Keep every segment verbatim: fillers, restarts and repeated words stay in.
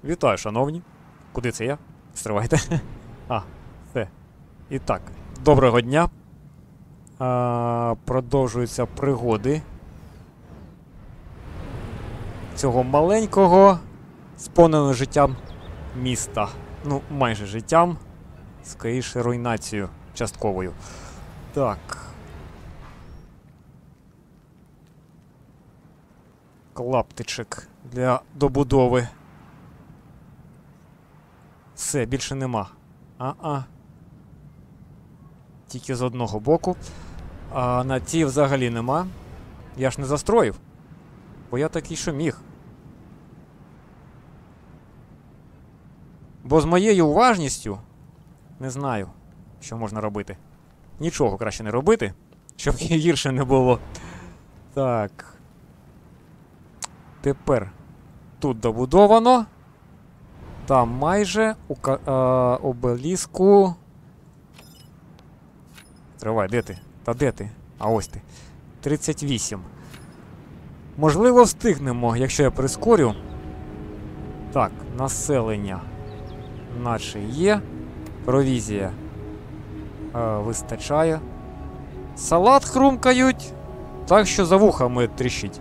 Вітаю, шановні. Куди це я? Стривайте. А, все. І так, доброго дня. А, продовжуються пригоди цього маленького, сповненого життям міста. Ну, майже життям, скоріше руйнацією частковою. Так. Клаптичок для добудови. Все, більше нема. А-а. Тільки з одного боку. А на ті взагалі нема. Я ж не застроїв. Бо я такий, що міг. Бо з моєю уважністю не знаю, що можна робити. Нічого краще не робити, щоб гірше не було. Так. Тепер тут добудовано. Там майже у е, обеліску. Тривай, де ти? Та де ти? А ось ти. тридцять вісім. Можливо, встигнемо, якщо я прискорю. Так, населення наче є. Провізія е, вистачає. Салат хрумкають. Так що за вухами тріщить.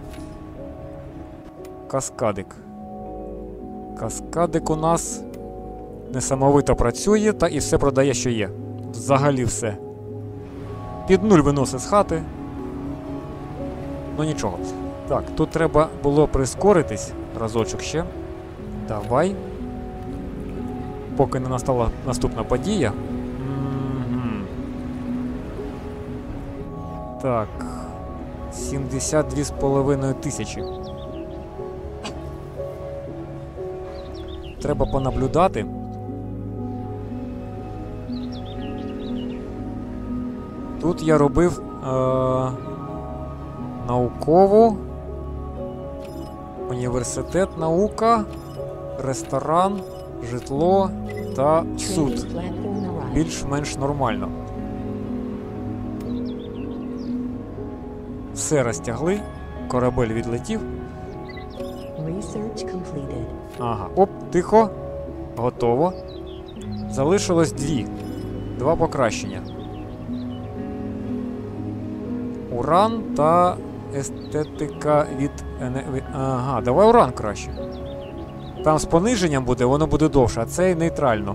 Каскадик. Каскадик у нас несамовито працює та і все продає, що є. Взагалі все. Під нуль виносить з хати. Ну нічого. Так, тут треба було прискоритись. Разочок ще. Давай. Поки не настала наступна подія. М-м-м. Так. сімдесят дві з половиною тисячі. Треба понаблюдати. Тут я робив е- наукову, університет, наука, ресторан, житло та суд. Більш-менш нормально. Все розтягли, корабель відлетів. Ага, оп, тихо. Готово. Залишилось дві. Два покращення. Уран та естетика від... Ага, давай уран краще. Там з пониженням буде, воно буде довше, а це нейтрально.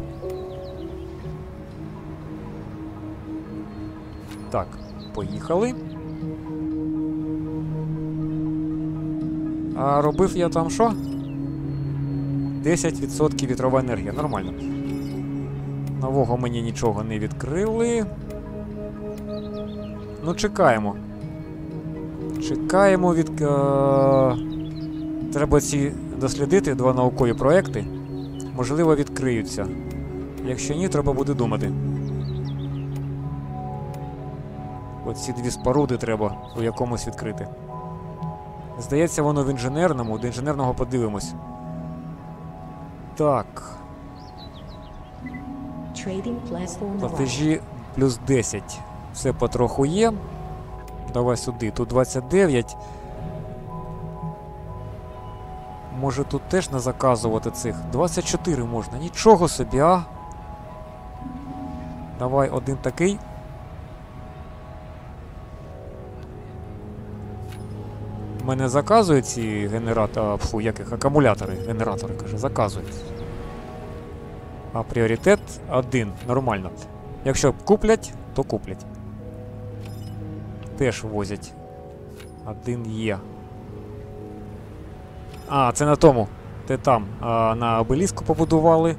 Так, поїхали. А робив я там що? десять відсотків вітрова енергія. Нормально. Нового мені нічого не відкрили. Ну, чекаємо. Чекаємо від... Е... Треба ці дослідити, два наукові проекти. Можливо, відкриються. Якщо ні, треба буде думати. Оці дві споруди треба у якомусь відкрити. Здається, воно в інженерному. До інженерного подивимось. Так. Платежі плюс десять. Все потроху є. Давай сюди. Тут двадцять дев'ять. Може тут теж не заказувати цих. двадцять чотири можна. Нічого собі, а. Давай один такий. Мене заказують ці генератори, фу, яких, акумулятори, генератори, каже, заказують. А пріоритет один, нормально. Якщо куплять, то куплять. Теж возять. Один є. А, це на тому. Те там, а, на обеліску побудували.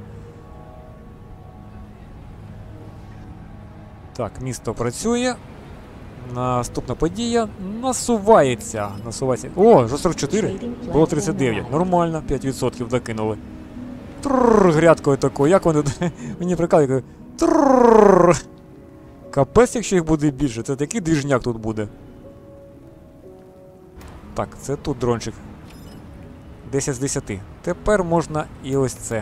Так, місто працює. Наступна подія насувається. Насувається. О, вже сорок чотири. Було тридцять дев'ять. Нормально, п'ять відсотків докинули. Тррррр, грядкою такою. Як вони мені прикалують. Тррррр. Капець, якщо їх буде більше. Це такий двіжняк тут буде. Так, це тут дрончик. десять з десяти. Тепер можна і ось це.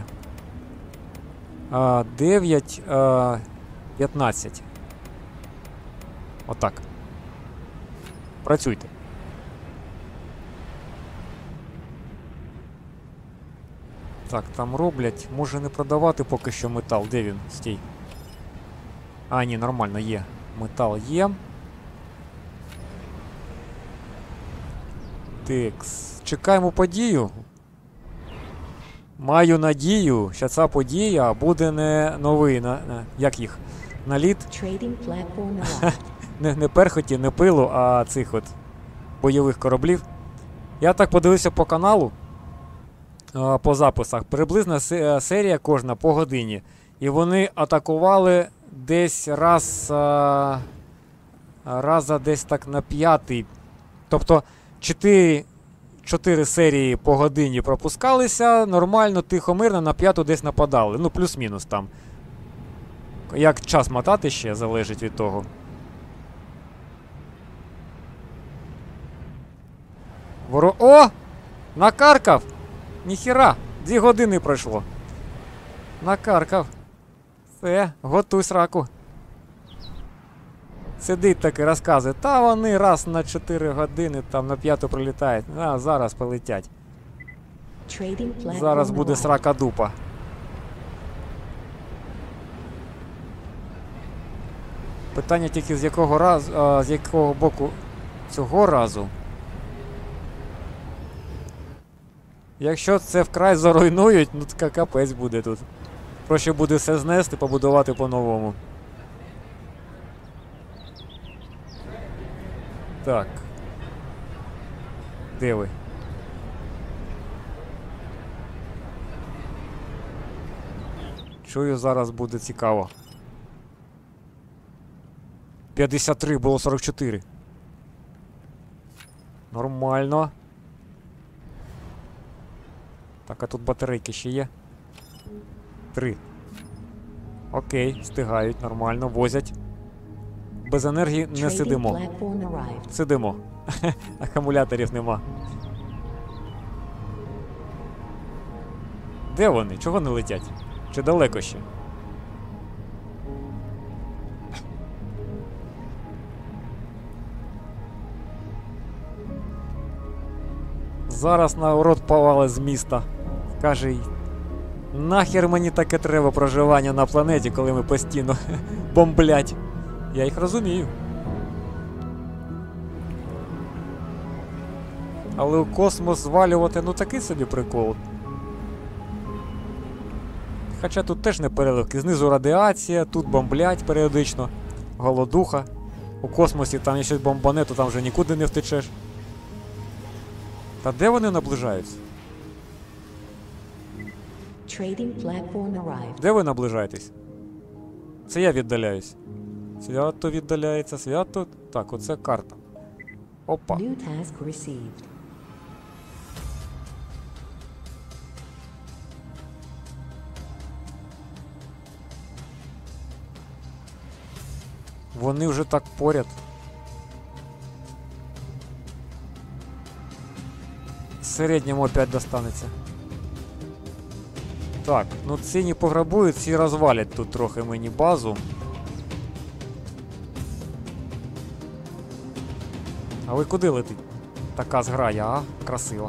А, дев'ять, а, п'ятнадцять. Отак. Працюйте. Так, там роблять. Може не продавати поки що метал. Де він? Стій. А, ні, нормально, є. Метал є. Текс. Чекаємо подію. Маю надію, що ця подія буде не новий, на, на, як їх, наліт. не, не перхоті, не пилу, а цих от бойових кораблів. Я так подивився по каналу, а, по записах. Приблизно серія кожна по годині. І вони атакували десь раз, а, раза десь так на п'ятий. Тобто чотири... Чотири серії по годині пропускалися, нормально, тихо, мирно, на п'яту десь нападали. Ну, плюс-мінус там. Як час мотати ще, залежить від того. Воро... О! Накаркав! Ніхіра! Дві години пройшло. Накаркав. Все, готуй сраку. Сидить таки, розказує, та вони раз на чотири години там на п'яту прилітають. А, зараз полетять. Зараз буде срака дупа. Питання тільки з якого разу, а, з якого боку цього разу. Якщо це вкрай заруйнують, ну така капець буде тут. Проще буде все знести, побудувати по-новому. Так. Де ви? Чую, зараз буде цікаво. п'ятдесят три, було сорок чотири. Нормально. Так, а тут батарейки ще є. Три. Окей, встигають, нормально, возять. Без енергії не сидимо. Сидимо. Акумуляторів нема. Де вони? Чого не летять? Чи далеко ще? Зараз народ повали з міста. Каже, нахер мені таке треба проживання на планеті, коли ми постійно бомблять. Я їх розумію. Але у космос звалювати, ну такий собі прикол. Хоча тут теж не переливки. Знизу радіація, тут бомблять періодично. Голодуха. У космосі там якщо бомбане, то там вже нікуди не втечеш. Та де вони наближаються? Де ви наближаєтесь? Це я віддаляюсь. Свято віддаляється, свято... Так, оце карта. Опа. Вони вже так поряд. Середньому опять достанеться. Так, ну ці не пограбують, ці розвалять тут трохи мені базу. А ви куди летить? Така зграя, а? Красива.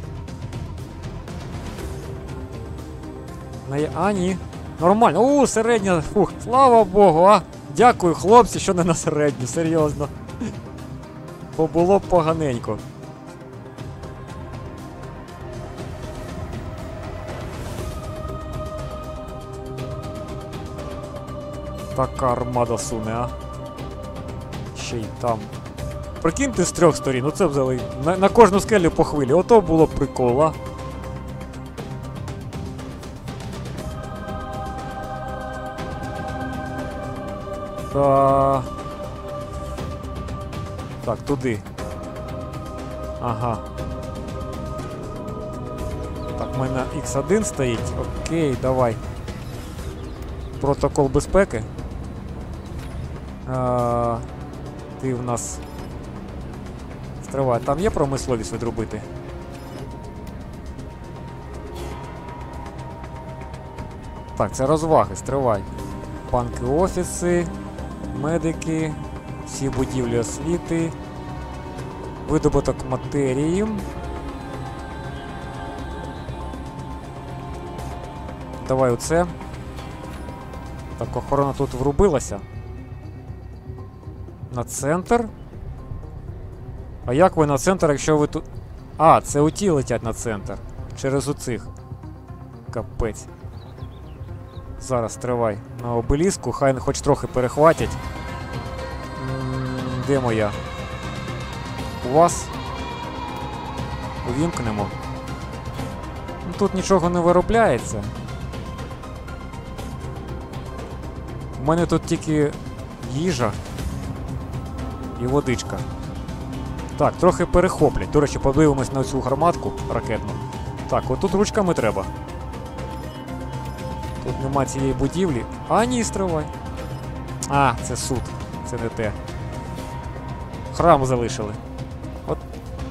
А, ні. Нормально. У, середня. Фух, слава Богу, а? Дякую, хлопці, що не на середню, серйозно. Бо було б поганенько. Така армада суне, а? Ще й там. Прикиньте з трьох сторін, оце взяли. На, на кожну скелю по хвилі, ото було б прикол, а? Та... Так, туди. Ага. Так, в мене ікс один стоїть. Окей, давай. Протокол безпеки. А, ти в нас... Стривай, там є промисловість відробити? Так, це розваги, стривай. Банки, офіси, медики, всі будівлі освіти, видобуток матерії. давай оце. Так, охорона тут врубилася. На центр. А як ви на центр, якщо ви тут... А, це оті летять на центр. Через оцих. Капець. Зараз тривай. На обеліску, хай хоч трохи перехватять. М-м, де моя? У вас? Увімкнемо. Ну, тут нічого не виробляється. У мене тут тільки їжа і водичка. Так, трохи перехоплять. До речі, подивимось на цю гарматку ракетну. Так, отут ручками треба. Тут нема цієї будівлі. А, ні, стривай. А, це суд. Це не те. Храм залишили. От.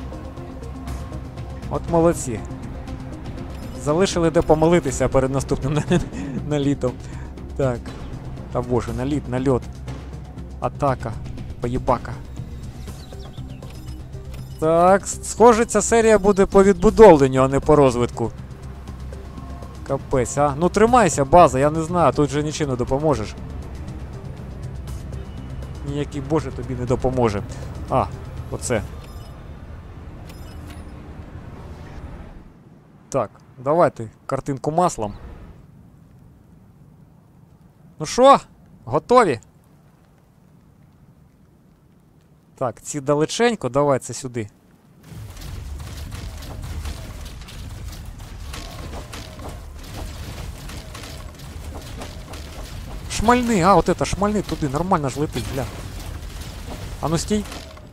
От молодці. Залишили де помолитися перед наступним налітом. Так. Та боже, наліт, нальот. Атака. Поєбака. Так, схоже, ця серія буде по відбудовленню, а не по розвитку. Капець, а? Ну тримайся, база, я не знаю, тут же нічим не допоможеш. Ніякий боже тобі не допоможе. А, оце. Так, давайте картинку маслом. Ну що, готові? Так, ці далеченько, давай це сюди. Шмальни, а, от это, шмальни туди, нормально ж летить, бля. А ну стій.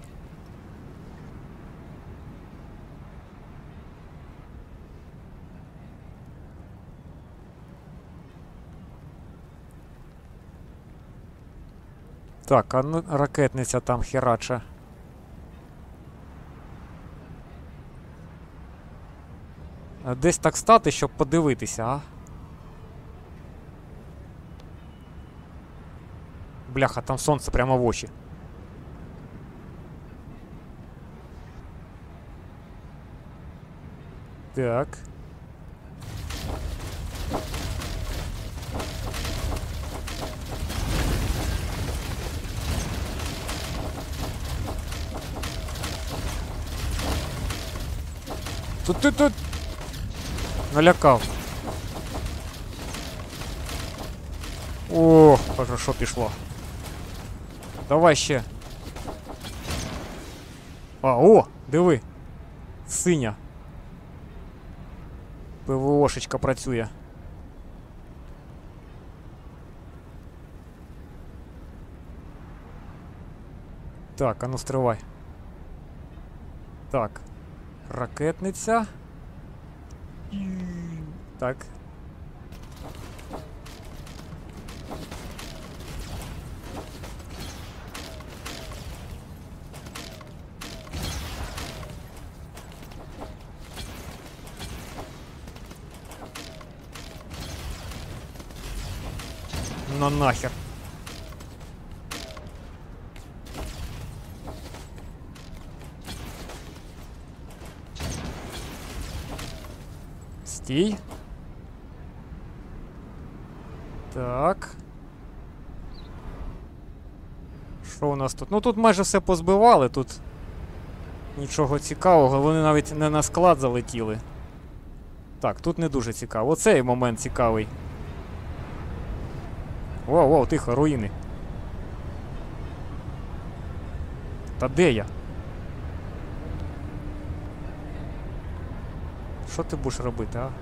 Так, а ну ракетниця там херача. Десь так стати, щоб подивитися, а? Бляха, там сонце прямо в очі. Так. Тут, тут, тут. Налякав. О, хорошо пішло. Давай ще. А, о, диви. Синя. ПВОшечка працює. Так, а ну стривай. Так. Ракетниця. Так. Ну нахер. Стій. Так. Що у нас тут? Ну тут майже все позбивали, тут нічого цікавого, вони навіть не на склад залетіли. Так, тут не дуже цікаво. Оцей момент цікавий. Воу, воу, тихо, руїни. Та де я? Що ти будеш робити, а?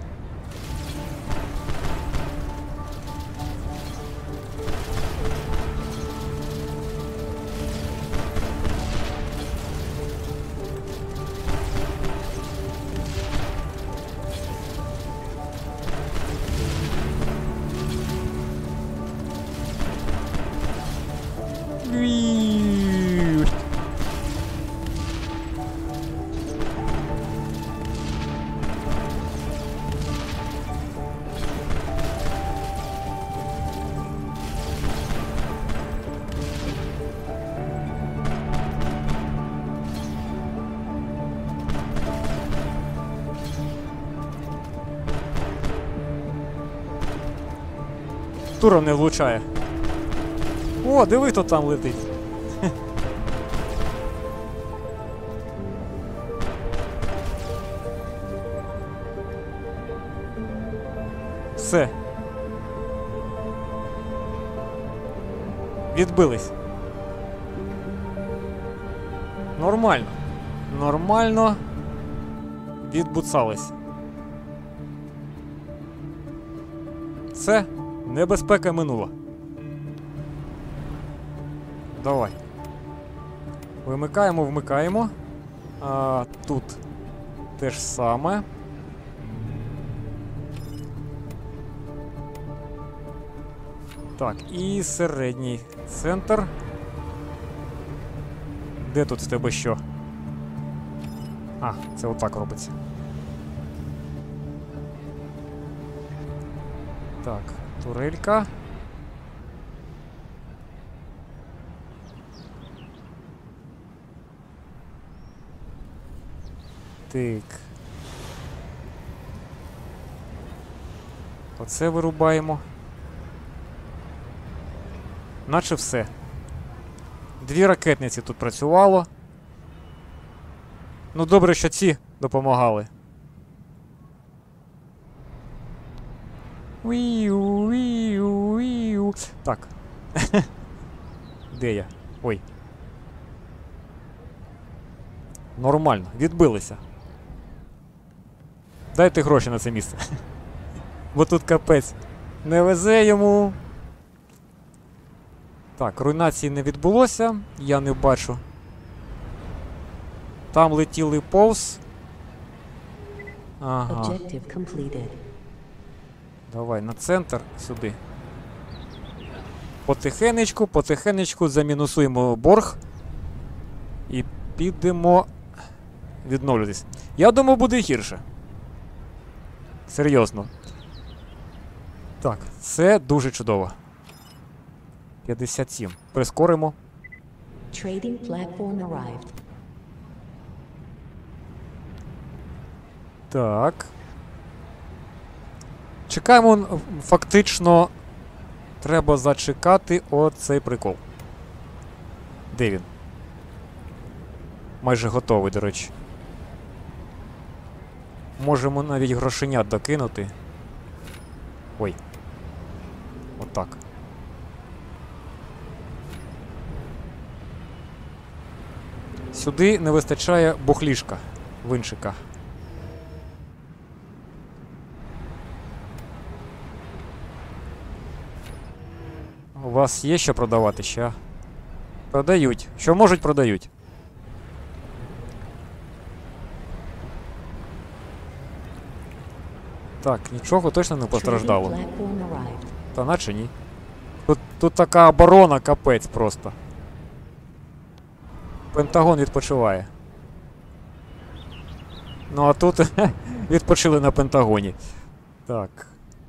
штурм не влучає. О, диви, хто там летить. Все. Відбились. Нормально. Нормально. Відбуцались. Все. Небезпека минула. Давай. Вимикаємо, вмикаємо. А, тут те ж саме. Так, і середній центр. Де тут в тебе що? А, це отак робиться. Так, турелька. Так. Оце вирубаємо. Наче все. Дві ракетниці тут працювало. Ну, добре, що ці допомагали. Уіу, уіу, уіу. Так. Де я? Ой. Нормально, відбилися. Дайте гроші на це місце. Бо тут капець. Не везе йому. Так, руйнації не відбулося. Я не бачу. Там летіли повз. Ага. Давай на центр сюди. Потихенечку, потихенечку замінусуємо борг. І підемо відновлюватись. Я думав, буде гірше. Серйозно. Так, це дуже чудово. п'ятдесят сім. Прискоримо. Trading platform arrived. Так. Чекаємо, фактично, треба зачекати оцей прикол. Де він? Майже готовий, до речі. Можемо навіть грошенят докинути. Ой. Отак. Сюди не вистачає бухлішка, винчика. У вас є що продавати ще? Продають. Що можуть, продають. Так, нічого точно не постраждало. Та наче ні. Тут, тут така оборона, капець просто. Пентагон відпочиває. Ну а тут відпочили на Пентагоні. Так.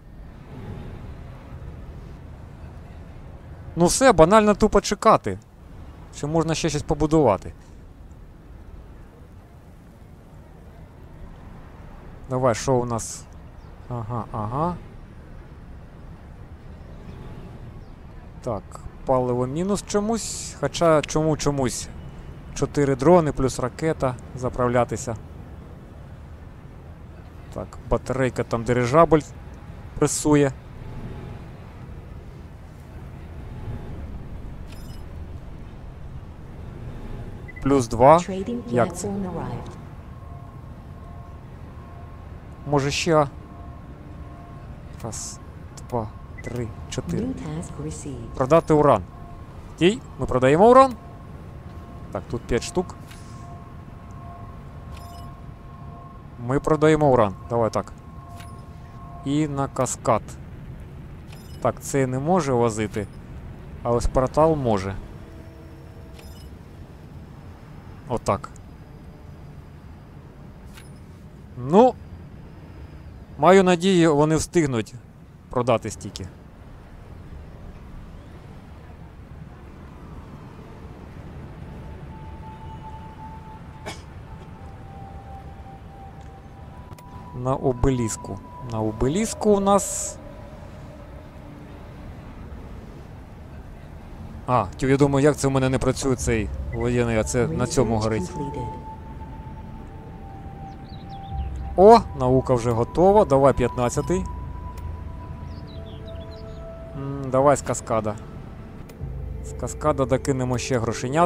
Ну все, банально тупо чекати. Чи можна ще щось побудувати? Давай, що у нас? Ага, ага. Так, паливо мінус чомусь. Хоча чому чомусь? Чотири дрони плюс ракета заправлятися. Так, батарейка там дирижабль пресує. Плюс два. Як це? Може ще? Раз, два, три, чотири. Продати уран. Стій, ми продаємо уран. Так, тут п'ять штук. Ми продаємо уран. Давай так. І на каскад. Так, це не може возити. А ось портал може. Отак. Ну, маю надію, вони встигнуть продати стільки. На обеліску. На обеліску у нас А, тю, я думаю, як це в мене не працює цей воєнний, а це на цьому Research горить. completed. О, наука вже готова. Давай п'ятнадцятий. М, Давай з каскада. З каскада докинемо ще грошенят.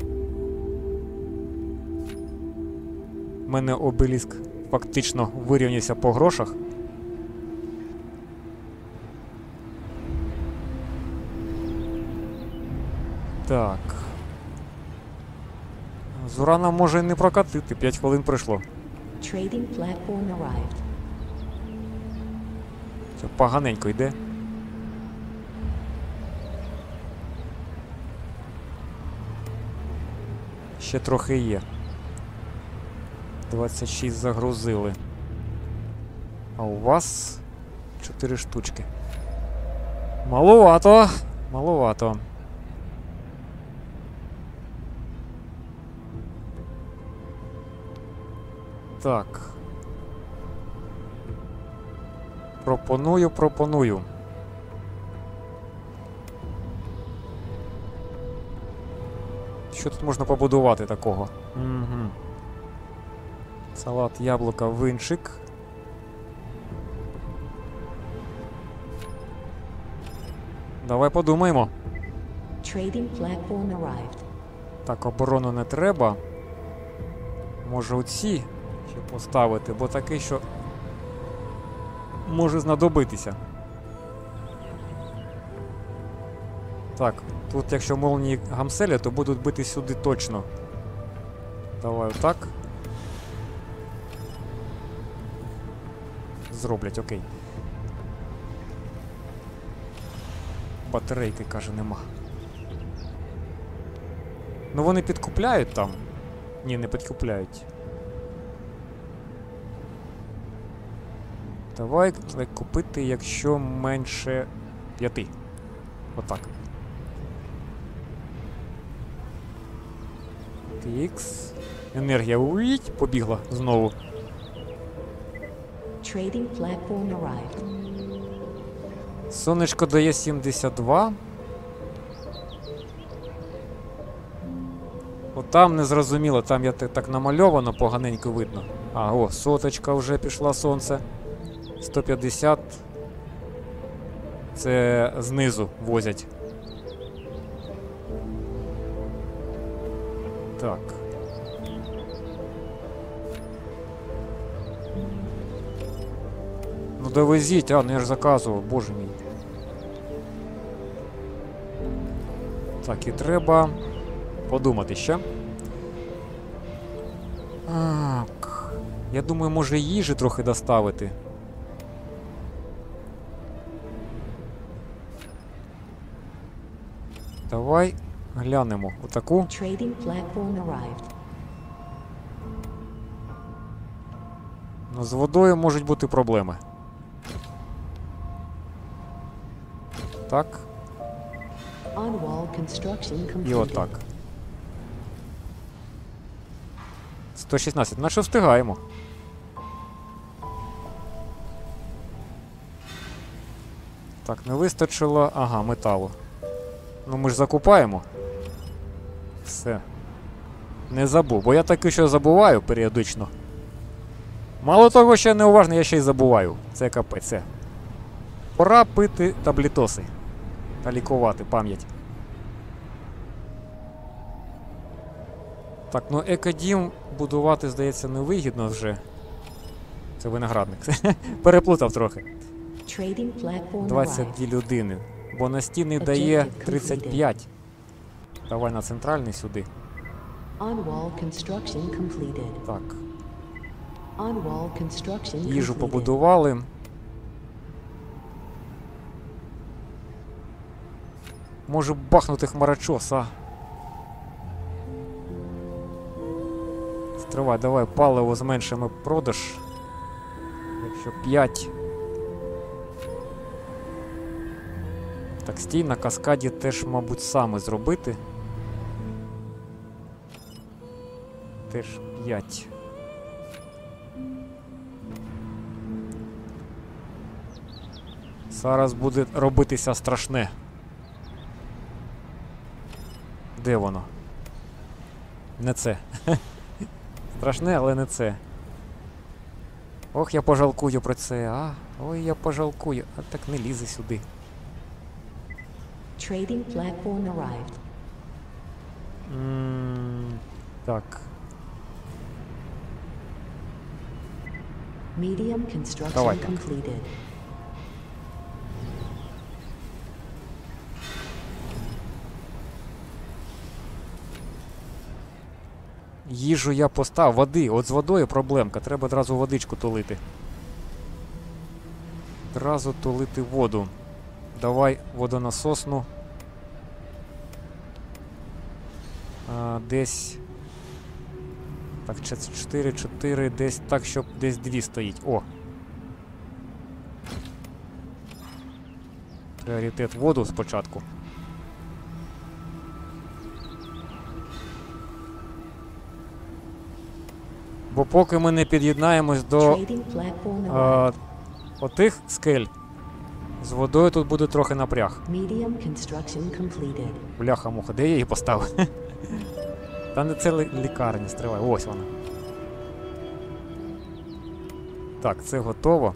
У мене обеліск фактично вирівнявся по грошах. Так. З урана може і не прокатити, п'ять хвилин пройшло. Trading platform arrived. Це поганенько йде. Ще трохи є. двадцять шість загрузили. А у вас чотири штучки. Маловато. Маловато. Так. Пропоную, пропоную. Що тут можна побудувати такого? Угу. Салат, яблука, винчик. Давай подумаємо. Trading platform arrived. Так, оборону не треба. Може оці ще поставити, бо такий, що може знадобитися. Так, тут якщо молнії гамселя, то будуть бити сюди точно. Давай отак. Зроблять, окей. Батарейки, каже, нема. Ну вони підкупляють там. Ні, не підкупляють. Давай купити, якщо менше п'яти. Отак. Тікс. Енергія уїть, побігла знову. Trading platform arrived. Сонечко дає сімдесят два. Отам не зрозуміло, там я так намальовано, поганенько видно. А, о, соточка вже пішла сонце. сто п'ятдесят. Це знизу возять. Так. Ну довезіть, а, ну я ж заказував, боже мій. Так, і треба подумати ще. Так. Я думаю, може їжі трохи доставити. Давай глянемо. Отаку. Trading platform arrived. Ну, з водою можуть бути проблеми. Так. On-wall construction completed. І отак. сто шістнадцять. Наче встигаємо. Так, не вистачило. Ага, металу. Ну ми ж закупаємо. Все. Не забув, бо я таки що забуваю періодично. Мало того, що я неуважний, я ще й забуваю. Це капець. Це. Пора пити таблітоси. Та лікувати пам'ять. Так, ну екодім будувати, здається, невигідно вже. Це виноградник. Переплутав трохи. Trading platform двадцять дві arrived. людини. Бо настінний дає тридцять п'ять. Давай на центральний сюди. On-wall construction completed. Так. On-wall construction Їжу completed. побудували. Може бахнути хмарочос, а? Стривай, давай паливо зменшимо продаж. Якщо п'ять. Так, стій на каскаді теж, мабуть, саме зробити. Теж п'ять. Зараз буде робитися страшне. де воно? Не це. Страшне, але не це. Ох, я пожалкую про це, а? Ой, я пожалкую. А так не лізе сюди. Trading platform arrived. М, так. Medium construction Давай так. completed. Їжу я постав, води. От з водою проблемка. Треба одразу водичку тулити. Одразу тулити воду. Давай водонасосну. А, десь. Так, чотири, чотири, десь так, щоб десь дві стоїть. О! Пріоритет воду спочатку. Бо поки ми не під'єднаємось до Trading platform arrived. а, отих скель, з водою тут буде трохи напряг. Medium construction completed. Бляха-муха, де я її поставив? Та не це лі- лікарня, стривай, ось вона. Так, це готово.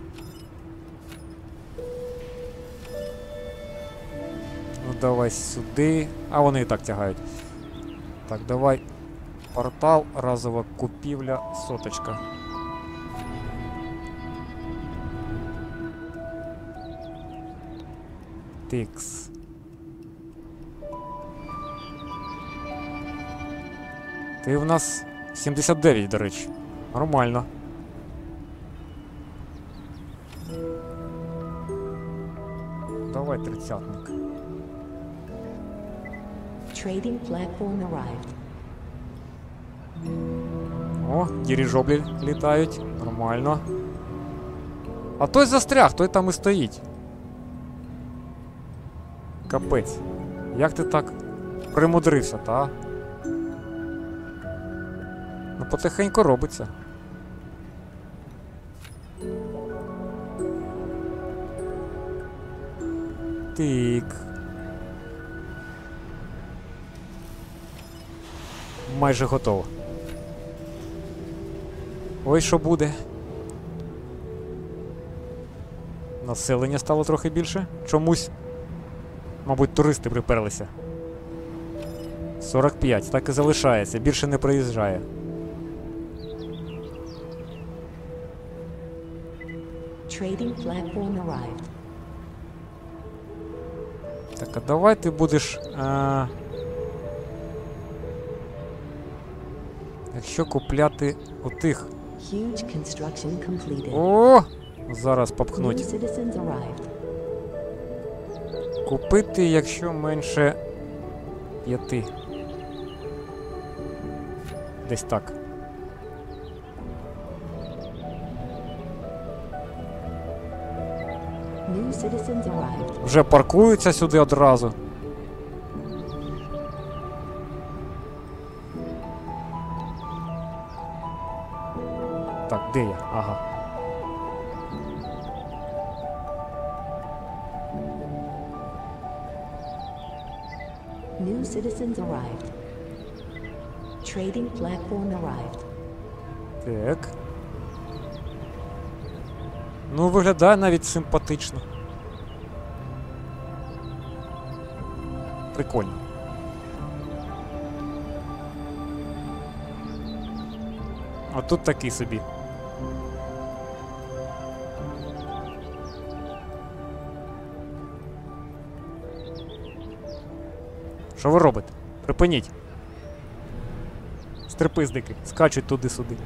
Ну давай сюди. А вони і так тягають. Так, давай. Портал, разова купівля, соточка. Тикс. Ти в нас сімдесят дев'ять, до речі. Нормально. Давай тридцятник. Trading platform arrived. О, дирижоблі літають. Нормально. А той застряг, той там і стоїть. Капець. Як ти так примудрився, та? Ну, потихеньку робиться. Тик. Майже готово. Ось що буде. Населення стало трохи більше. Чомусь. Мабуть, туристи приперлися. сорок п'ять, так і залишається. Більше не приїжджає. Trading platform arrived. Так, а давай ти будеш. А... Якщо купляти отих. Huge construction completed. О! Зараз New попхнуть. citizens arrived. Купити, якщо менше п'яти. Десь так. New citizens arrived. Вже паркуються сюди одразу. Так, де я? Ага. New citizens arrived. Trading platform arrived. Так. Ну, виглядає навіть симпатично. Прикольно. А тут такий собі. Що ви робите? Припиніть. Стрипиздики, скачуть туди-сюди.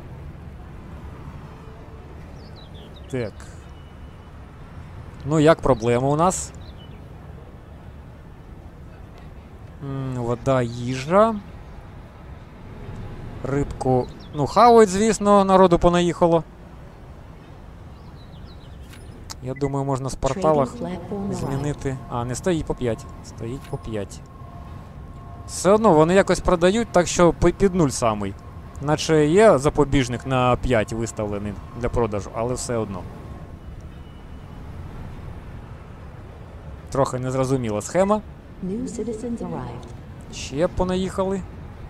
Так. Ну, як проблема у нас? М, вода, їжа. Рибку. Ну, хавають, звісно, народу понаїхало. Я думаю, можна з порталах Trading platform arrived. змінити. А, не стоїть по п'ять. Стоїть по п'ять. Все одно вони якось продають, так що пи- під нуль самий. Наче є запобіжник на п'ять виставлений для продажу, але все одно. Трохи незрозуміла схема. New citizens arrived. Ще понаїхали.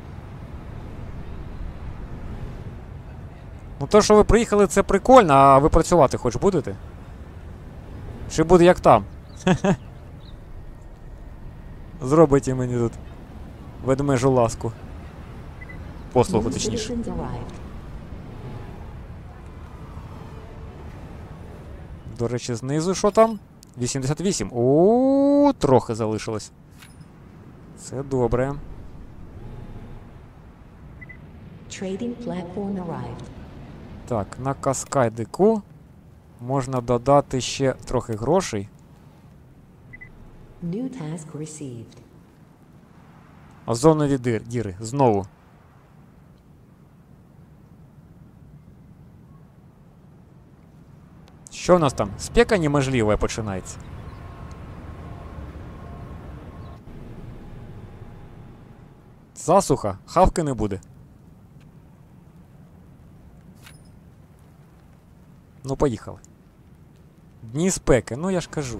Ну то, що ви приїхали, це прикольно, а ви працювати хоч будете? Чи буде як там? Зробите мені тут ведмежу ласку. Послугу, New точніше. citizens arrived. До речі, знизу що там? вісімдесят вісім. О, трохи залишилось. Це добре. Trading platform arrived. Так, на каскадику можна додати ще трохи грошей. New task received. Озонові дир, діри. Знову. Що в нас там? Спека неможлива починається. Засуха, хавки не буде. Ну, поїхали. Дні спеки, ну я ж кажу.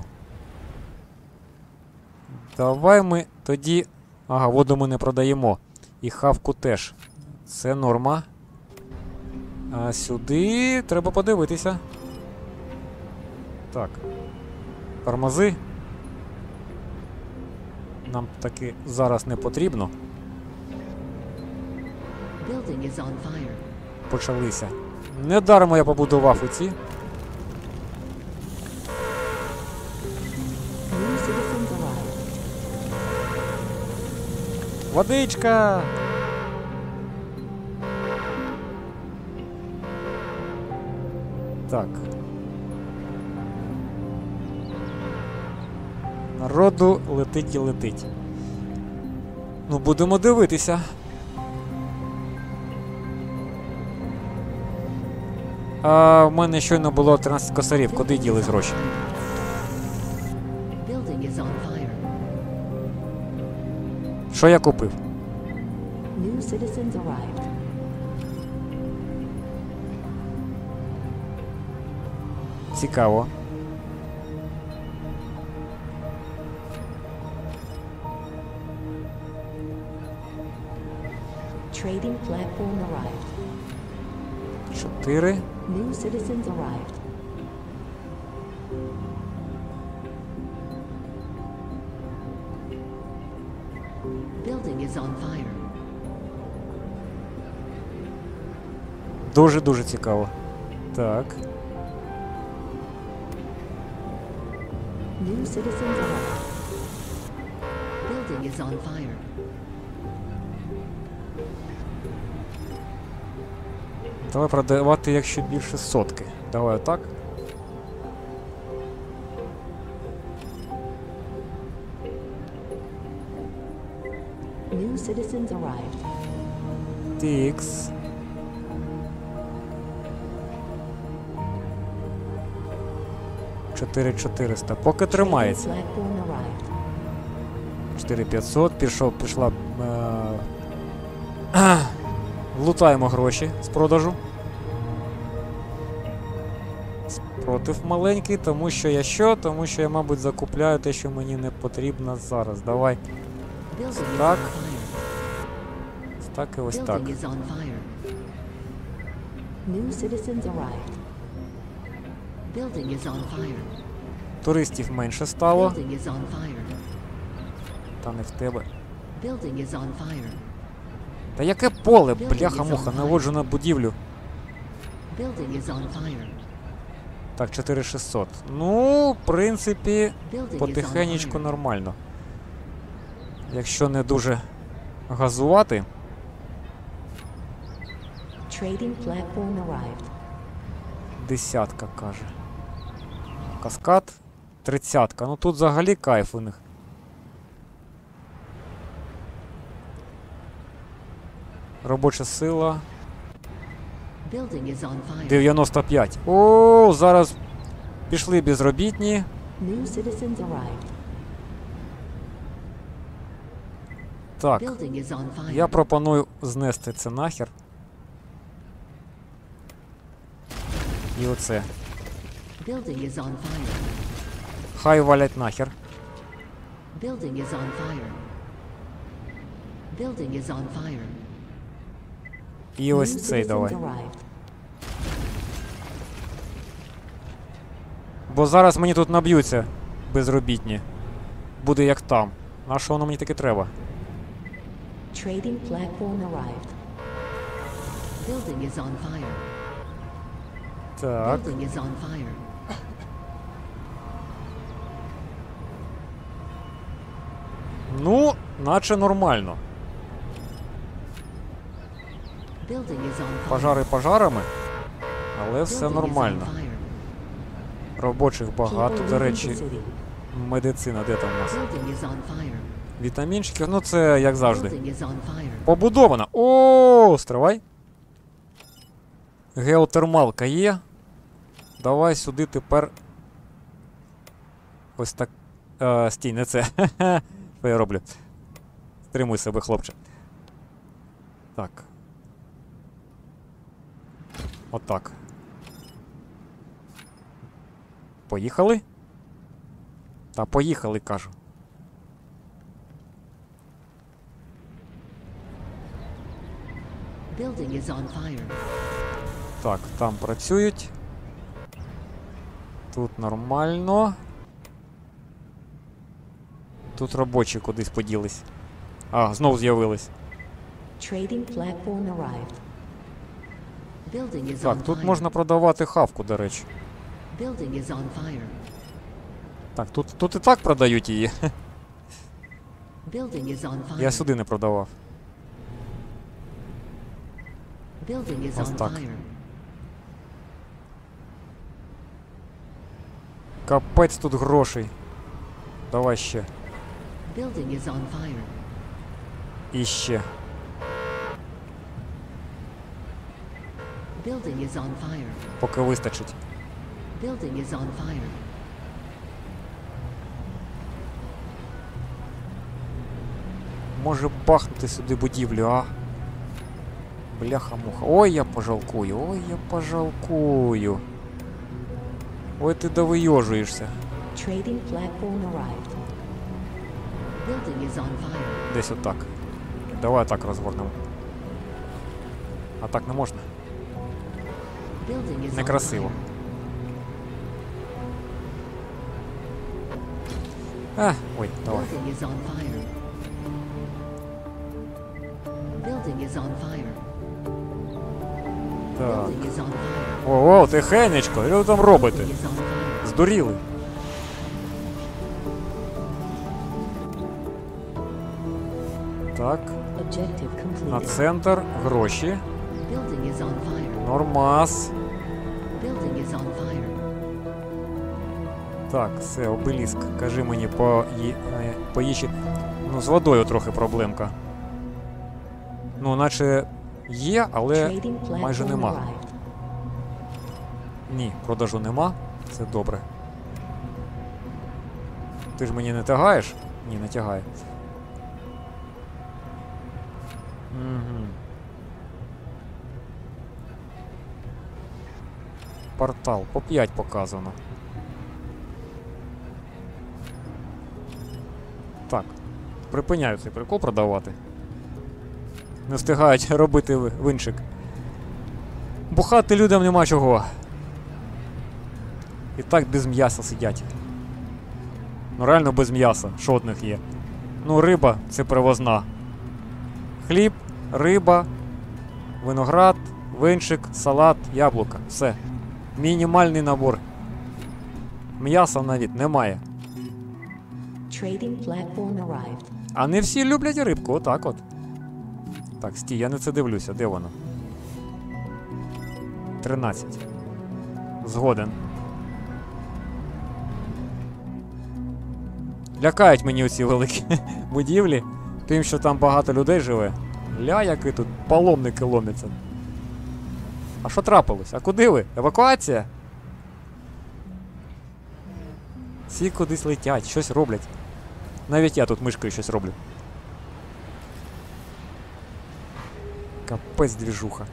Давай ми тоді... Ага, воду ми не продаємо. І хавку теж. Це норма. А сюди треба подивитися. Так. Тормози. Нам таки зараз не потрібно. Building is on fire. Почалися. Недармо я побудував оці. New citizens arrived. Водичка! Так. Народу летить і летить. Ну, будемо дивитися. А в мене щойно було тринадцять косарів. Куди ділись гроші? Building is on fire. Що я купив? New citizens arrived. Цікаво. Trading platform arrived. Чотири. New citizens arrived. Building is on fire. Дуже-дуже цікаво. Так. New citizens arrived. Building is on fire. Давай продавати, якщо більше сотки. Давай отак. New citizens arrived. Тікс. чотири чотириста. Поки тримається. Trading platform arrived. чотири п'ятсот. Пішов, пішла. Е... Лутаємо гроші з продажу. Спротив маленький, тому що я що? Тому що я, мабуть, закупляю те, що мені не потрібно зараз. Давай. Building is Так. on fire. Так і ось так. Building is on fire. New citizens arrived. Building is on fire. Туристів менше стало. Building is on fire. Та не в тебе. Building is on fire. Та яке поле, бляха-муха, наводжу на будівлю. Building is on fire. Так, чотири шістсот. Ну, в принципі, Building is on потихенечку fire. нормально. Якщо не дуже газувати. Trading platform arrived. Десятка, каже. Каскад. Тридцятка. Ну тут взагалі кайф у них. Робоча сила. Building is on fire. дев'яносто п'ять. О, зараз пішли безробітні. New citizens arrived. Так, Building is on fire. я пропоную знести це нахер. І оце. Building is on fire. Хай валять нахер. Building is on fire. Building is on fire. І New ось цей citizens давай. arrived. Бо зараз мені тут наб'ються безробітні. Буде як там. На що воно мені таке треба? Trading platform arrived. Building is on fire. Так. Building is on fire. Ну, наче нормально. Building is on fire. Пожари пожарами, але все Building is on нормально. fire. Робочих багато, People до leaving речі, the city. медицина, де там у нас? Building is on fire. Вітамінчики, ну це як завжди. Building is on fire. Побудована. О, стривай. Геотермалка є. Давай сюди тепер. Ось так. Е, стій, не це. Що я роблю? Стримуй себе, хлопче. Так. Отак. Поїхали? Та поїхали, кажу. Building is on fire. Так, там працюють. Тут нормально. Тут робочі кудись поділись. А, знову з'явились. Trading platform arrived. Building is on Так, fire. тут можна продавати хавку, до речі. Building is on fire. Так, тут, тут і так продають її. Building is on fire. Я сюди не продавав. Building is Ось on так. fire. Капець тут грошей. Давай ще. Building is on fire. І ще. Building is on fire. Поки вистачить. Building is on fire. Може бахнути сюди будівлю, а? Бляха-муха. Ой, я пожалкую, ой, я пожалкую. Ой, ти довийожуєшся. Trading platform arrived. Building is on fire. Десь отак. Давай так розгорнемо. А так не можна. Building is on Некрасиво. fire. А, ой, давай. Building is on fire. Building is on fire. Так. Building is on fire. О, о, тихенечко, що ви там робите? Building is on fire. Здуріли. Так, Objective на completed. центр, гроші. Building is on fire. Нормас. Building is on fire. Так, все, обеліск. Кажи мені по, ї... е, по їжі. Ну, з водою трохи проблемка. Ну, наче є, але Trading майже platform нема. arrived. Ні, продажу нема. Це добре. Ти ж мені не тягаєш? Ні, не тягає. Угу. Портал. По п'ять показано. Так. Припиняю цей прикол продавати. Не встигають робити ви- винчик. Бухати людям нема чого. І так без м'яса сидять. Ну реально без м'яса. Що од них є? Ну, риба це привозна. Хліб, риба, виноград, винчик, салат, яблука. Все. Мінімальний набор. М'яса навіть немає. Trading platform arrived. А не всі люблять рибку, отак от. Так, стій, я на це дивлюся, де воно? тринадцять. Згоден. Лякають мені оці великі будівлі, тим, що там багато людей живе. Ля, який тут паломники ломляться. А що трапилось? А куди ви? Евакуація? Всі кудись летять, щось роблять. Навіть я тут мишкою щось роблю. Капець двіжуха.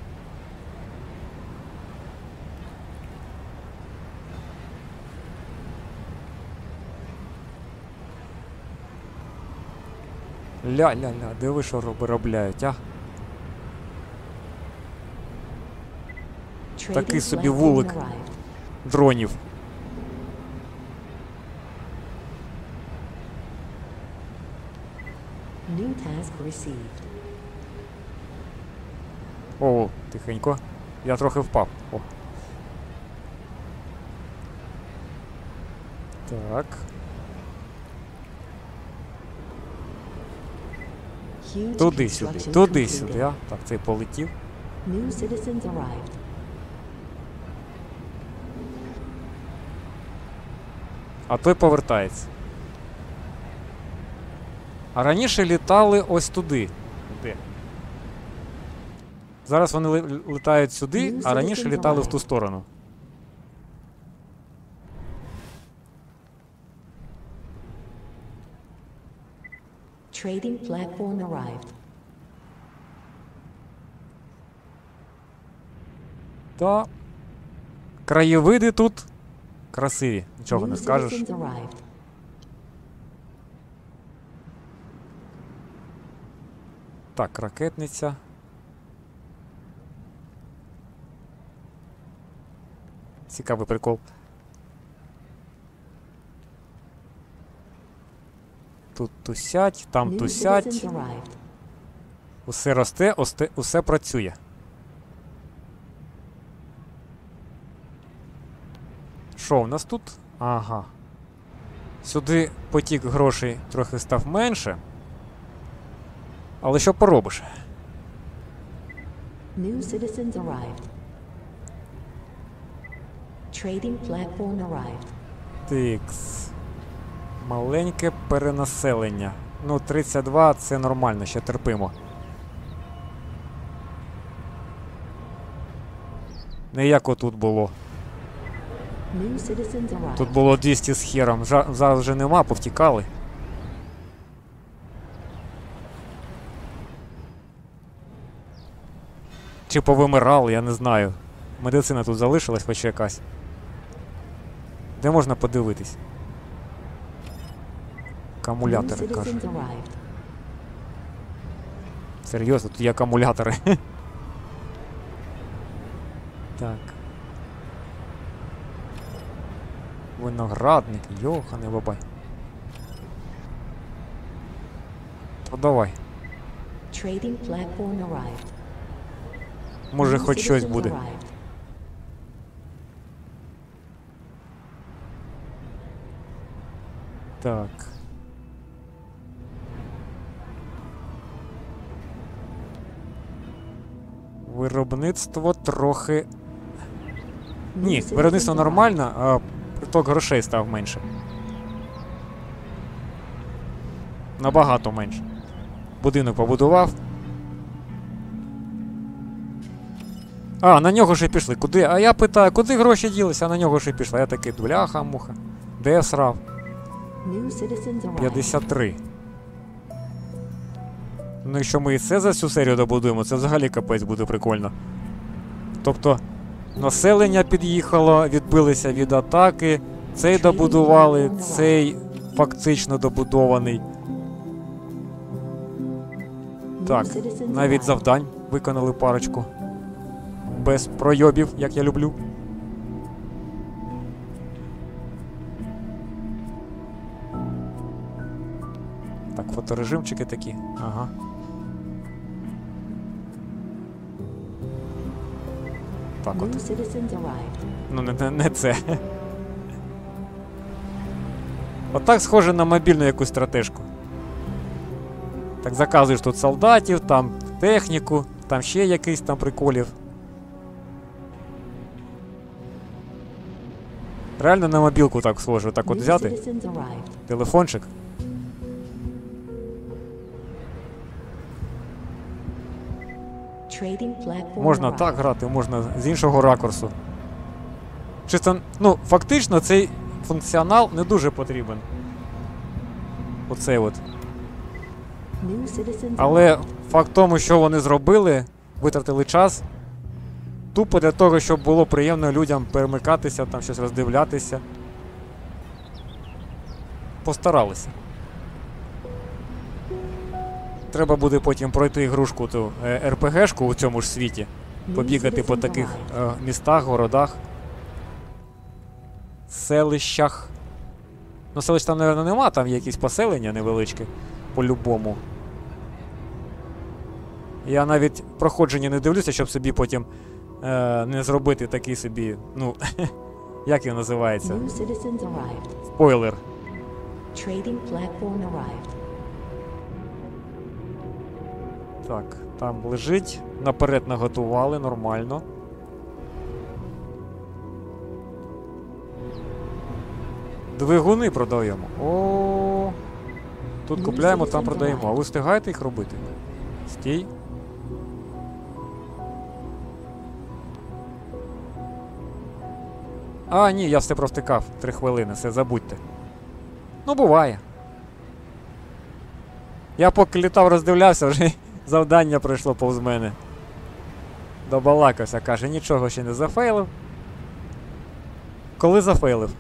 Ля-ля-ля, диви, що виробляють, а? Такий собі вулик дронів. New task received. О, тихенько. Я трохи впав. О. Так. Huge Туди-сюди, construction туди-сюди, completed. а? Так, цей полетів. New citizens arrived. А той повертається. А раніше літали ось туди. Де? Зараз вони ли- літають сюди, а раніше літали в ту сторону. Trading platform arrived. Та краєвиди тут красиві, нічого New не скажеш. citizens arrived. Так, ракетниця. Цікавий прикол. Тут тусять, там New тусять. citizens arrived. Усе росте, осте- усе працює. Що у нас тут? Ага. Сюди потік грошей трохи став менше. Але що поробиш? New citizens arrived. Trading platform arrived. Тикс. Маленьке перенаселення. Ну, тридцять два це нормально, ще терпимо. Не як отут було. New citizens arrived. Тут було двісті з хером. Жа- Зараз вже нема, повтікали. Чи повимирали, я не знаю. Медицина тут залишилась хоч якась. Де можна подивитись? New Акумулятори, каже. citizens arrived. Серйозно, тут є акумулятори. Так. Виноградник, йохане бабай. Продавай. Trading platform arrived. Може New хоч щось citizens буде. arrived. Так. Виробництво трохи. New Ні, citizens виробництво arrived. нормально, а приток грошей став менше. Набагато менше. Будинок побудував. А, на нього ще пішли. Куди? А я питаю, куди гроші ділися, а на нього ще пішли. Я такий, бляха-муха. Де я срав? New citizens arrived. п'ятдесят три. Ну, якщо ми і це за всю серію добудуємо, це взагалі капець буде прикольно. Тобто, населення під'їхало, відбилися від атаки, цей добудували, цей фактично добудований. New Так, citizens навіть arrived. завдань виконали парочку. Без пройобів, як я люблю. Так, фоторежимчики такі. Ага. Так New от. citizens arrived. Ну, не, не, не це. Отак схоже на мобільну якусь стратежку. Так заказуєш тут солдатів, там техніку, там ще якийсь там приколів. Реально на мобілку так схоже. Так от New взяти citizens arrived. телефончик. Trading platform Можна arrived. так грати, можна з іншого ракурсу. Чисто, ну, фактично цей функціонал не дуже потрібен. Оцей от. New citizens Але arrived. факт тому, що вони зробили, витратили час, тупо для того, щоб було приємно людям перемикатися, там щось роздивлятися. Постаралися. Треба буде потім пройти ігрушку ту е, ер пе гешку у цьому ж світі. Побігати по таких е, містах, городах, селищах. Ну, селищ там, мабуть, нема, там є якісь поселення невеличкі, по-любому. Я навіть проходження не дивлюся, щоб собі потім е, не зробити такий собі, ну, як він називається? Спойлер. Так, там лежить, наперед наготували, нормально. Двигуни продаємо. О, тут купляємо, там продаємо. А ви встигаєте їх робити? Стій. А, ні, я все провтикав. Три хвилини, все, забудьте. Ну, буває. Я поки літав, роздивлявся, вже завдання пройшло повз мене. Добалакався, каже, нічого ще не зафейлив. Коли зафейлив?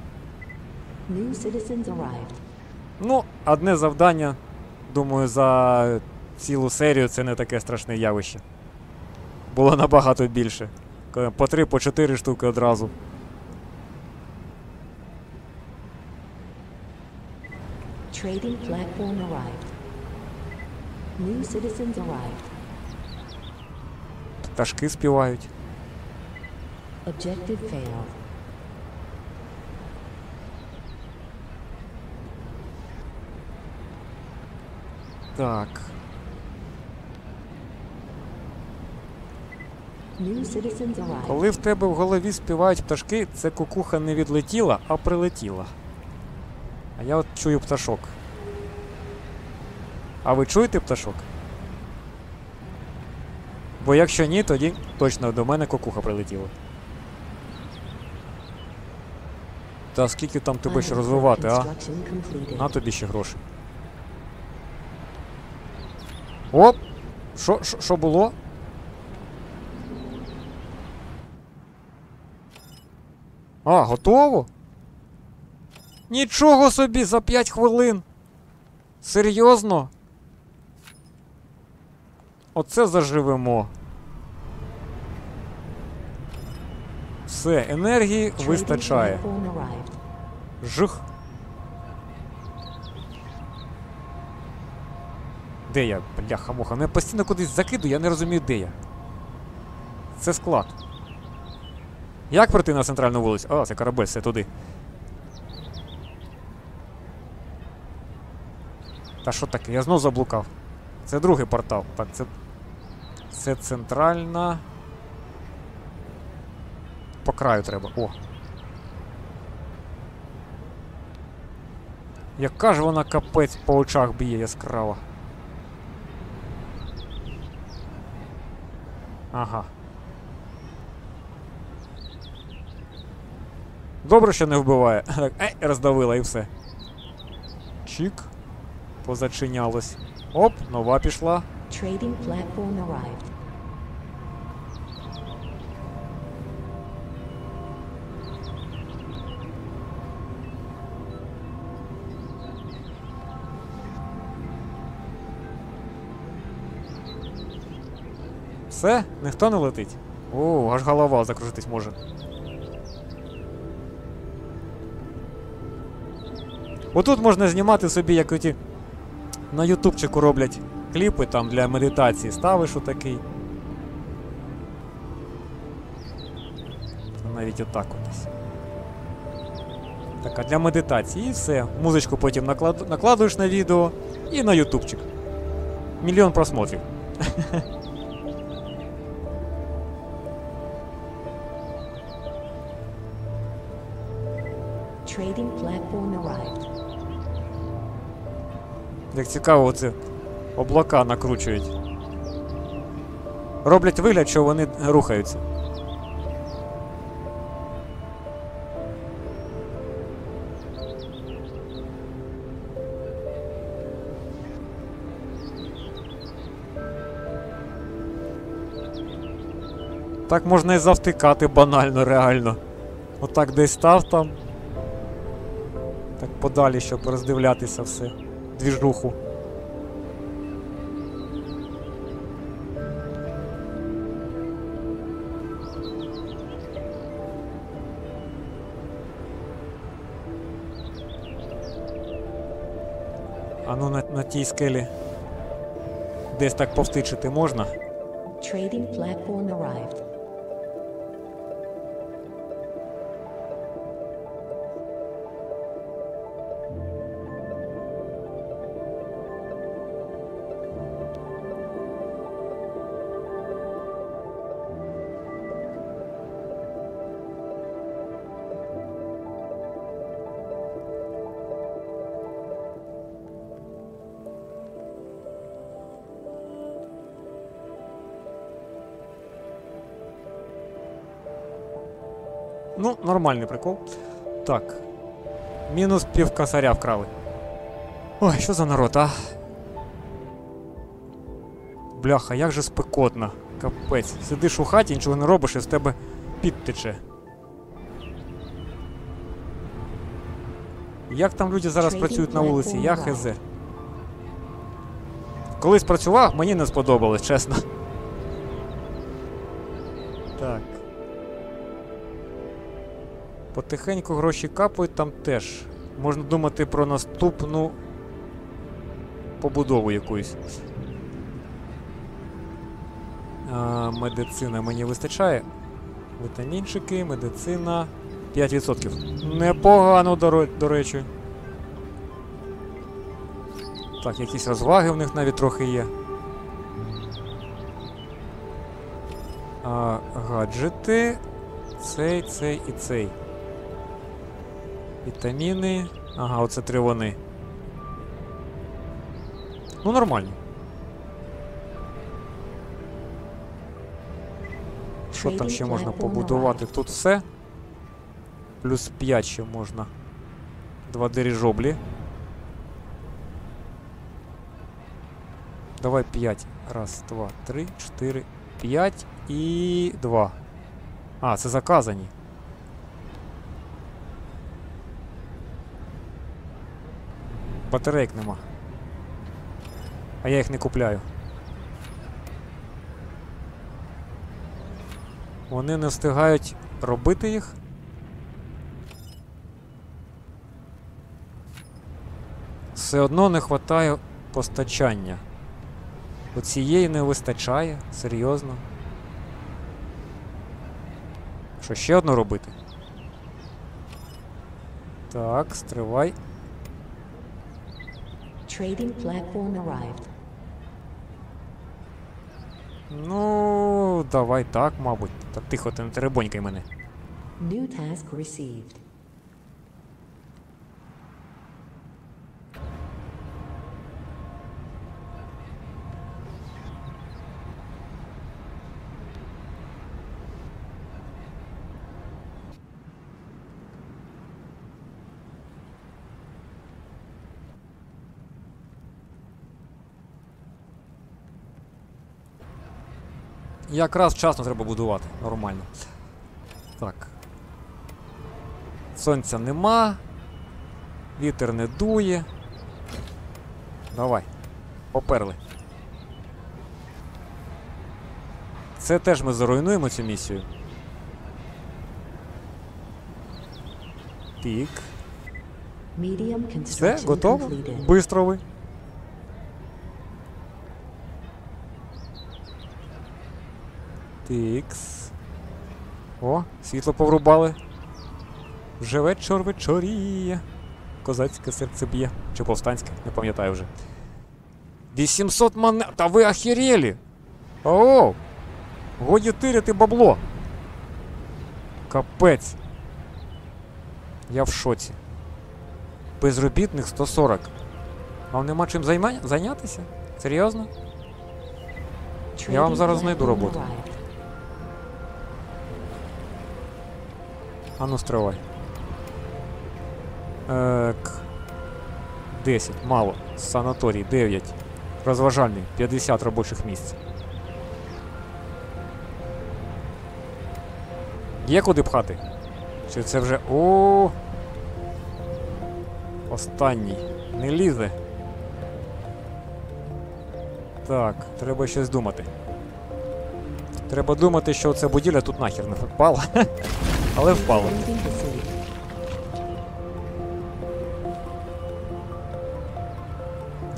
Ну, одне завдання, думаю, за цілу серію це не таке страшне явище. Було набагато більше. По три, по чотири штуки одразу. Trading platform arrived. New citizens arrived. Пташки співають. Objective failed. Так. New citizens arrived. Коли в тебе в голові співають пташки, це кукуха не відлетіла, а прилетіла. А я от чую пташок. А ви чуєте пташок? Бо якщо ні, тоді точно до мене кукуха прилетіла. Та скільки там тебе ще розвивати, а? На тобі ще гроші. Оп! Що, що, що було? А, готово? Нічого собі, за п'ять хвилин. Серйозно? Оце заживемо. Все, енергії вистачає. Жух. Де я? Бляха-муха. Мене постійно кудись закидує, я не розумію, де я. Це склад. Як пройти на центральну вулицю? О, це корабель, все туди. Та що таке? Я знов заблукав. Це другий портал. Так, це... Це центральна... По краю треба. О. Яка ж вона капець по очах б'є яскраво. Ага. Добре, що не вбиває. Ей, роздавила і все. Чик. Позачинялось. Оп, нова пішла. Trading platform arrived. Все? Ніхто не летить? О, аж голова закружитись може. Отут можна знімати собі, як оті на ютубчику роблять кліпи там для медитації. Ставиш отакий. Навіть отак ось. Так, а для медитації і все. Музичку потім наклад... накладуєш на відео і на ютубчик. Мільйон просмотрів. Trading platform arrived. Як цікаво, оце облака накручують. Роблять вигляд, що вони рухаються. Так можна і завтикати банально, реально. Отак десь став там. Так подалі, щоб роздивлятися все. Двіжуху. А ну на, на тій скелі десь так повстичити можна? Trading platform arrived. Ну, нормальний прикол. Так. Мінус пів косаря вкрали. Ой, що за народ, а? Бляха, як же спекотно. Капець. Сидиш у хаті, нічого не робиш і з тебе піт тече. Як там люди зараз працюють на вулиці? Я хз. Колись працював, мені не сподобалось, чесно. Так. Потихеньку гроші капають там теж. Можна думати про наступну побудову якусь. А, медицина мені вистачає. Вітамінчики, медицина. п'ять відсотків. Непогано, до, до речі. Так, якісь розваги в них навіть трохи є. А, гаджети. Цей, цей і цей. Вітаміни. Ага, оце три вони. Ну, нормально. Що там ще можна побудувати? Тут все. Плюс п'ять ще можна. Два дирижоблі. Давай п'ять. Раз, два, три, чотири, п'ять і два. А, це заказані. Батарейк нема. А я їх не купляю. Вони не встигають робити їх. Все одно не вистачає постачання. Оцієї не вистачає, серйозно. Що, ще одну робити? Так, стривай. Trading platform arrived. Ну, давай так, мабуть. Та тихо, ти не теребонькай мене. New task received. Якраз вчасно треба будувати. Нормально. Так. Сонця нема. Вітер не дує. Давай. Поперли. Це теж ми заруйнуємо цю місію. Тік. Medium Все, construction готово? completed. Бистро ви. Тікс. О, світло поврубали. Вже вечір вечоріє. Козацьке серце б'є. Чи повстанське, не пам'ятаю вже. вісімсот монет. Та ви охерели! Оу! Годі тиряти бабло. Капець. Я в шоці. Безробітних сто сорок. Вам нема чим займа... зайнятися? Серйозно? Я вам зараз знайду роботу. А ну, стривай. Ек. десять. Мало. Санаторій. дев'ять. Розважальний. п'ятдесят робочих місць. Є куди пхати? Чи це вже... О! Останній. Не лізе. Так, треба щось думати. Треба думати, що ця будівля тут нахер не впала. Але впала.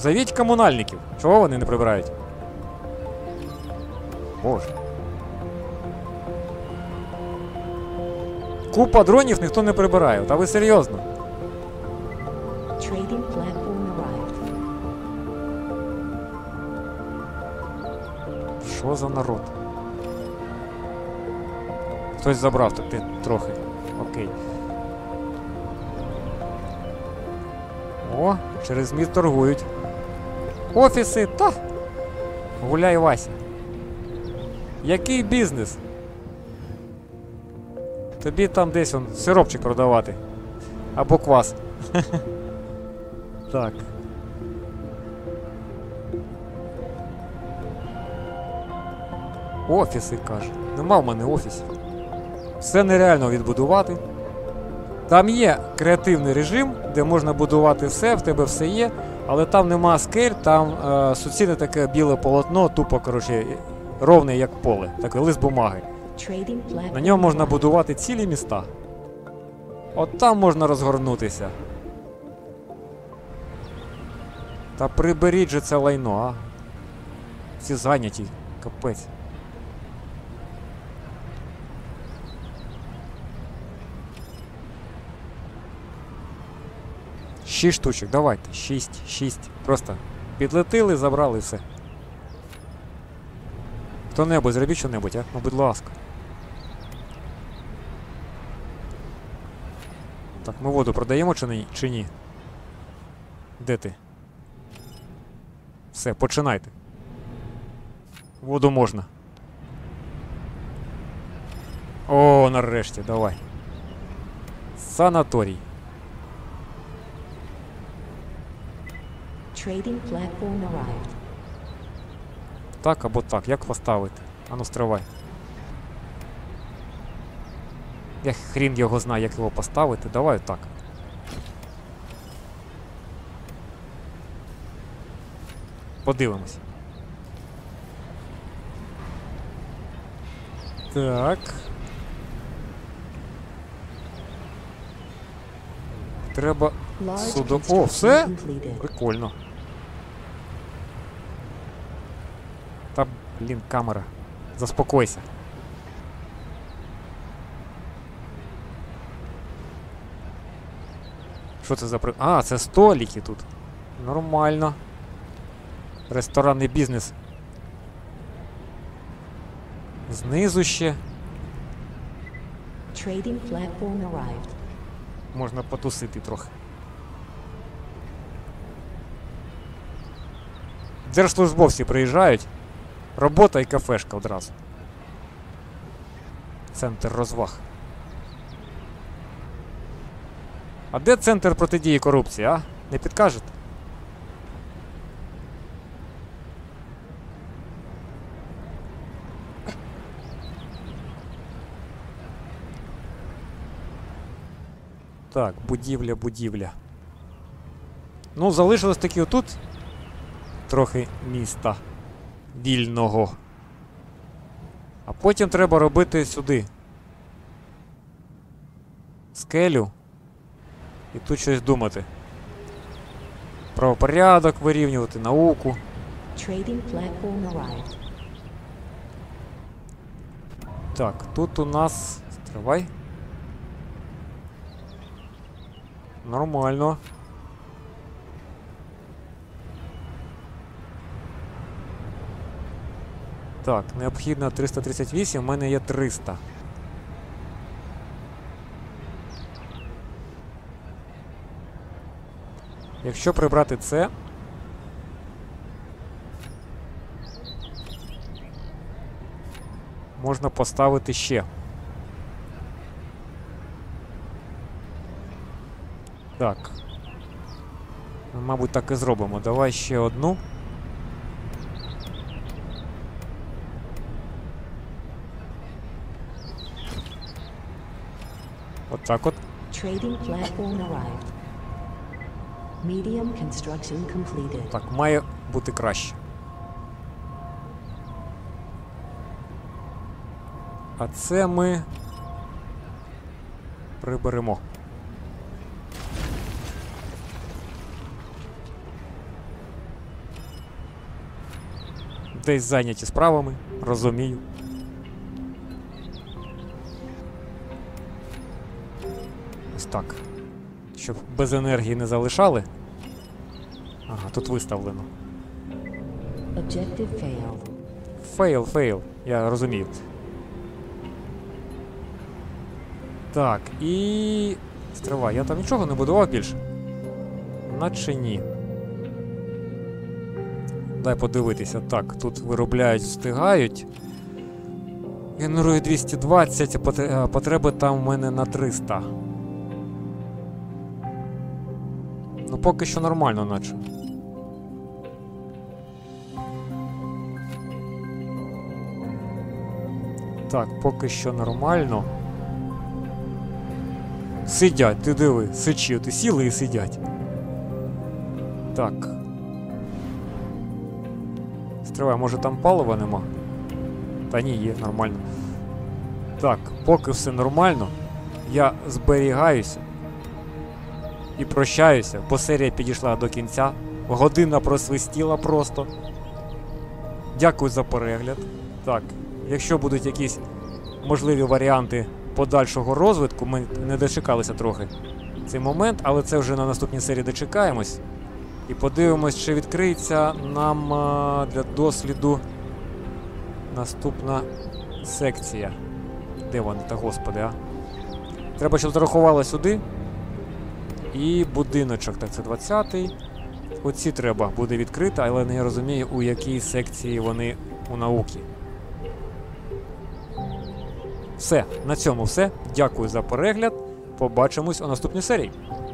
Зовіть комунальників. Чого вони не прибирають? Боже. Купа дронів ніхто не прибирає. Та ви серйозно? Trading platform arrived. Що за народ? Хтось забрав тут ти трохи. Окей. О, через міст торгують. Офіси, та! Гуляй, Вася. Який бізнес? Тобі там десь он сиропчик продавати. Або квас. Так. Офіси, каже. Нема в мене офісів. Все нереально відбудувати. Там є креативний режим, де можна будувати все, в тебе все є, але там нема скель, там е, суцільне таке біле полотно, тупо, коротше, ровне як поле, такий лист бумаги. Trading platform. На ньому можна arrived. будувати цілі міста. От там можна розгорнутися. Та приберіть же це лайно, а? Всі зайняті, капець. Шість штучок, давайте. Шість, шість. Просто підлетили, забрали все. Хто-небудь, зробіть що-небудь, а? Ну, будь ласка. Так, ми воду продаємо чи ні? Чи ні? Де ти? Все, починайте. Воду можна. О, нарешті, давай. Санаторій. Trading platform arrived. Так або так, як поставити? Ану, стривай. Я хрін його знаю, як його поставити. Давай так. Подивимось. Так. Треба Large судом. О, construction все? completed. Прикольно. Та, блін, камера. Заспокойся. Що це за при... А, це столики тут. Нормально. Ресторанний бізнес. Знизу ще. Trading platform arrived. Можна потусити трохи. Держслужбовці приїжджають. Робота і кафешка одразу. Центр розваг. А де центр протидії корупції, а? Не підкажете? Так, будівля, будівля. Ну, залишилось таки отут трохи міста вільного. А потім треба робити сюди скелю і тут щось думати. Правопорядок вирівнювати, науку. Trading platform arrived. Так, тут у нас... Стривай. Нормально. Так, необхідно триста тридцять вісім, в мене є триста. Якщо прибрати це... можна поставити ще. Так. Ми, мабуть, так і зробимо. Давай ще одну. От так от. Trading platform arrived. Medium construction completed. Так, має бути краще. А це ми приберемо. десь зайняті справами, розумію. Ось так. Щоб без енергії не залишали. Ага, тут виставлено. Objective failed. Фейл, фейл, я розумію. Так, і... Стривай, я там нічого не будував більше? Наче ні. Дай подивитися. Так, тут виробляють, встигають. Генерую двісті двадцять, а потреби там в мене на триста. Ну, поки що нормально, наче. Так, поки що нормально. Сидять, ти диви, сичі, ти сіли і сидять. Так. Стривай, може там палива нема? Та ні, є, нормально. Так, поки все нормально, я зберігаюся і прощаюся, бо серія підійшла до кінця. Година просвистіла просто. Дякую за перегляд. Так, якщо будуть якісь можливі варіанти подальшого розвитку, ми не дочекалися трохи цей момент, але це вже на наступній серії дочекаємось. І подивимось, чи відкриється нам а, для досліду наступна секція. Де вони, та господи, а? Треба, щоб зарахували сюди. І будиночок, так це двадцятий. Оці треба буде відкрити, але не розумію, у якій секції вони у науки. Все, на цьому все. Дякую за перегляд. Побачимось у наступній серії.